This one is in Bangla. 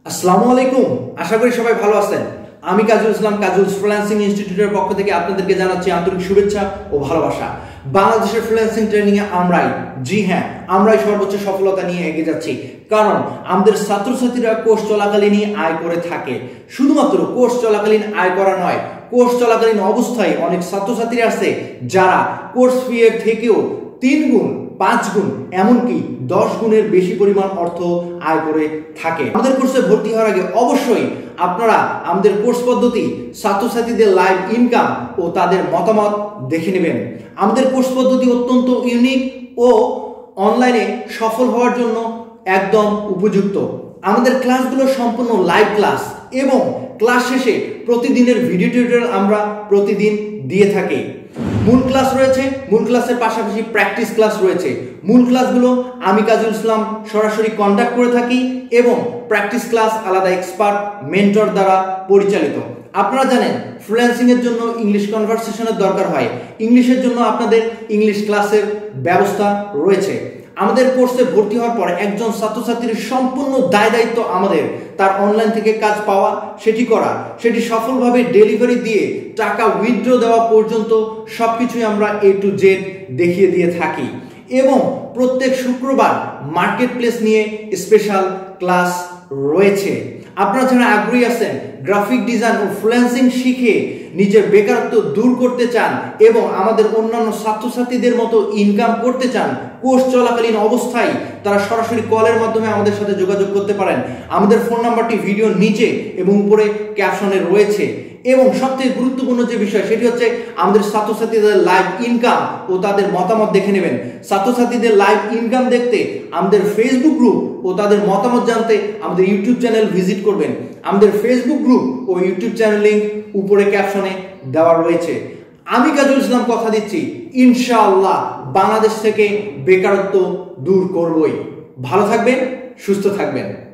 আসসালামু আলাইকুম। আশা করি সবাই ভালো আছেন। আমি কাজুল ইসলাম, কাজুল ফ্রিল্যান্সিং ইনস্টিটিউটের পক্ষ থেকে আপনাদেরকে জানাচ্ছি আন্তরিক শুভেচ্ছা ও ভালোবাসা। বাংলাদেশের ফ্রিল্যান্সিং ট্রেনিং এ আমরাই সর্বোচ্চ সফলতা নিয়ে এগিয়ে যাচ্ছি, কারণ আমাদের ছাত্রছাত্রীরা কোর্স চলাকালীনই আয় করে থাকে। শুধুমাত্র কোর্স চলাকালীন আয় করা নয়, কোর্স চলাকালীন অবস্থায় অনেক ছাত্রছাত্রী আছে যারা কোর্স ফি এর থেকেও 3 গুণ, 5 গুণ, এমনকি 10 গুণের বেশি পরিমাণ অর্থ আয় করে থাকে। আমাদের কোর্সে ভর্তি হওয়ার আগে অবশ্যই আপনারা আমাদের কোর্স পদ্ধতি, ছাত্রছাত্রীদের লাইভ ইনকাম ও তাদের মতামত দেখে নেবেন। আমাদের কোর্স পদ্ধতি অত্যন্ত ইউনিক ও অনলাইনে সফল হওয়ার জন্য একদম উপযুক্ত। আমাদের ক্লাসগুলো সম্পূর্ণ লাইভ ক্লাস এবং ক্লাস শেষে প্রতিদিনের ভিডিও টিউটোরিয়াল আমরা প্রতিদিন দিয়ে থাকি। মূল ক্লাস রয়েছে, মূল ক্লাসের পাশাপাশি প্র্যাকটিস ক্লাস রয়েছে। মূল ক্লাসগুলো আমি কাজুল ইসলাম সরাসরি কন্ডাক্ট করে থাকি এবং প্র্যাকটিস ক্লাস আলাদা এক্সপার্ট মেন্টর দ্বারা পরিচালিত। আপনারা জানেন ফ্রিল্যান্সিং এর জন্য ইংলিশ কনভারসেশনের দরকার হয়। ইংলিশের জন্য আপনাদের ইংলিশ ক্লাসের ব্যবস্থা রয়েছে। আমাদের কোর্সে ভর্তি হওয়ার পর একজন ছাত্রছাত্রীর সম্পূর্ণ দায়িত্ব আমাদের তার অনলাইন থেকে কাজ পাওয়া, সেটি করা, সেটি সফলভাবে ডেলিভারি দিয়ে টাকা উইথড্র দেওয়া পর্যন্ত সবকিছুই আমরা A to Z দেখিয়ে দিয়ে থাকি। এবং প্রত্যেক শুক্রবার মার্কেট প্লেস নিয়ে স্পেশাল ক্লাস রয়েছে। আপনারা যারা আগ্রহী আছেন, গ্রাফিক ডিজাইন ও ফ্রিল্যান্সিং শিখে নিজের বেকারত্ব দূর করতে চান এবং আমাদের অন্যান্য ছাত্রছাত্রীদের মতো ইনকাম করতে চান, কোর্স চলাকালীন অবস্থায় তারা সরাসরি কলের মাধ্যমে আমাদের সাথে যোগাযোগ করতে পারেন। আমাদের ফোন নাম্বারটি ভিডিওর নিচে এবং উপরে ক্যাপশনে রয়েছে। এবং সবথেকে গুরুত্বপূর্ণ যে বিষয়, সেটি হচ্ছে আমাদের ছাত্রছাত্রীদের লাইভ ইনকাম ও তাদের মতামত দেখে নেবেন। ছাত্রছাত্রীদের লাইভ ইনকাম দেখতে আমাদের ফেসবুক গ্রুপ ও তাদের মতামত জানতে আমাদের ইউটিউব চ্যানেল ভিজিট করবেন। আমাদের ফেসবুক গ্রুপ ও ইউটিউব চ্যানেল লিংক উপরে ক্যাপশনে দেওয়া রয়েছে। আমি কাজুল ইসলাম কথা দিচ্ছি, ইনশাআল্লাহ বাংলাদেশ থেকে বেকারত্ব দূর করবই। ভালো থাকবেন, সুস্থ থাকবেন।